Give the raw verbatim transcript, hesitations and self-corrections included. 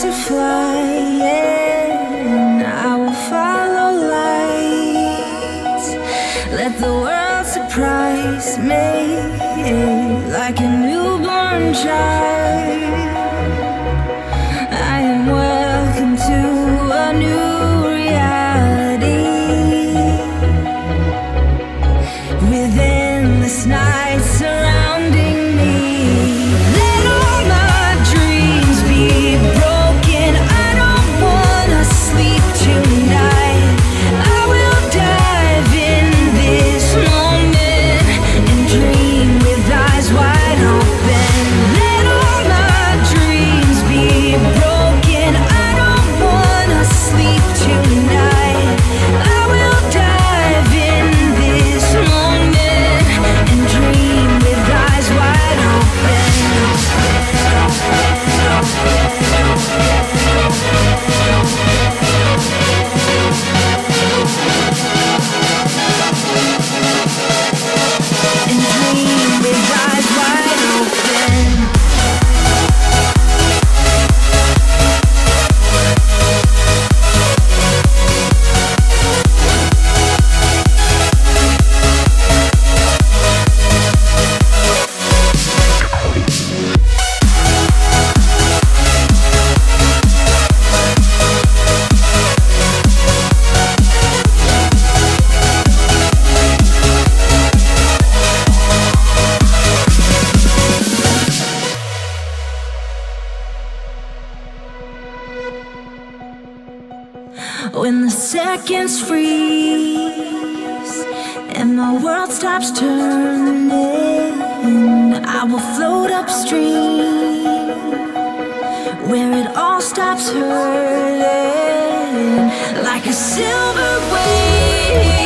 to flying, I will follow light. Let the world surprise me like a newborn child. I am welcome to a new reality. With endless nights surrounding me, let all my dreams be broken. I don't wanna sleep tonight. I will dive in this moment and dream with eyes wide open. Let all my dreams be broken. I don't wanna sleep tonight. I will dive in this moment and dream with eyes wide open. And dream with eyes wide open. When the seconds freeze and my world stops turning, I will float upstream where it all stops hurting like a silver wave.